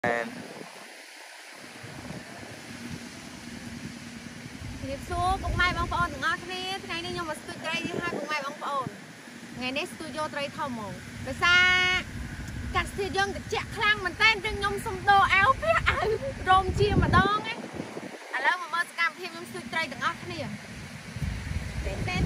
And Nghiệp số cũng may bóng phồn ngọt thế này nên nhưng mà studio đây hai cũng may bóng phồn ngày nay studio đây thầm mồ để xa các studio được chạy khăn mình tên trên nhông sông đồ áo phía áo rôm chia mà đón ấy lâu mà mơ cam thêm nhông studio đây được ngọt thế tên tên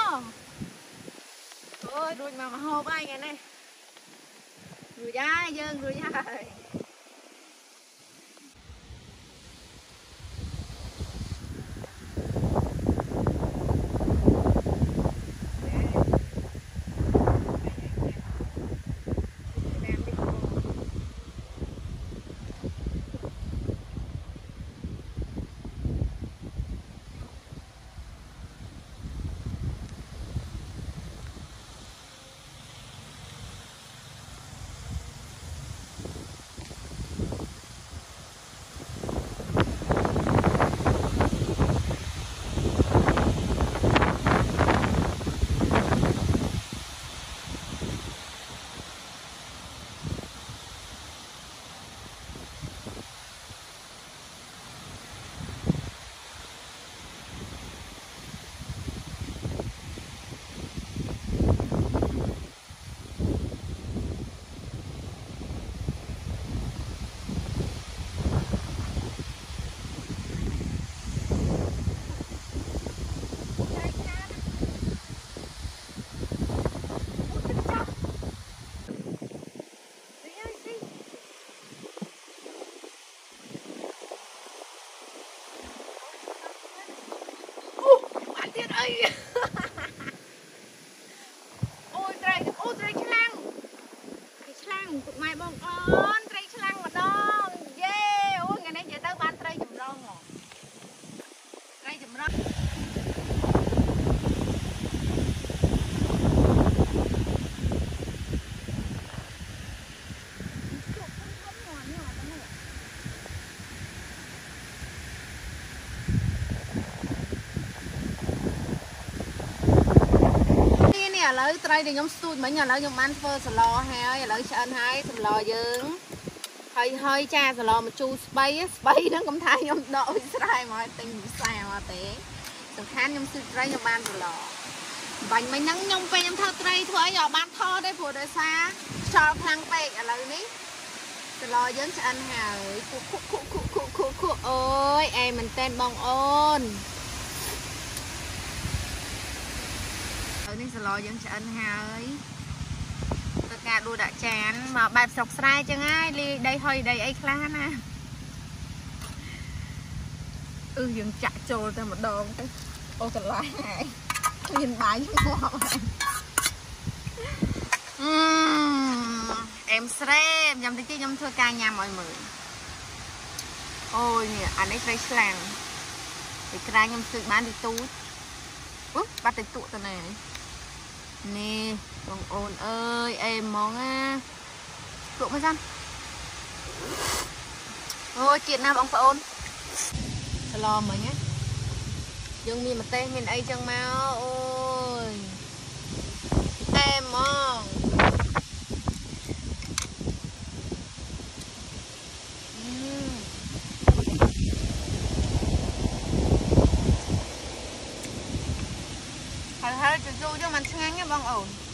ôi rồi mà hộp ai ngày này rồi da dân rồi da ơi ôi trời chlang tụi mày bông con trời chlang mà đong yeah ôi ngày nay giờ tao bán trời chùm rong rồi trời chùm rong lấy trai thì nhóm student mấy nhà lấy nhóm ăn phơ sờ lò ha lấy cho anh hai sờ lò dướng hơi cha sờ lò mà chu space nó cũng thay nhóm đội trai mà tình xài mà té sờ khán nhóm student trai nhóm ăn sờ lò bánh mấy nắng nhóm pe nhóm thao trai thôi nhỏ bán thò đây phù đời xa cho khang pe ở lấy ní sờ lò dướng cho anh hai ôi em mình tên bông ôn nên lo dân cho anh hơi tất cả đua đã chán mà bài sọc sai chẳng ai đi đây hơi đây ấy khá nè dừng chạy trôi ra một đòn cái ô thật lại liền bài em xem nhầm tí nhầm thưa ca nhà mọi người ôi nè anh ấy phải làm thì ra nhầm sự bán thì tốt bắt tay tụ tao này nè bông ôn ơi em mong á tụ mới răn ôi chuyện nào bông ôn lo mà nhé dương mi mà tên mình ấy chân mau ôi em mong hơi chú cho mình ngang nha bông ổn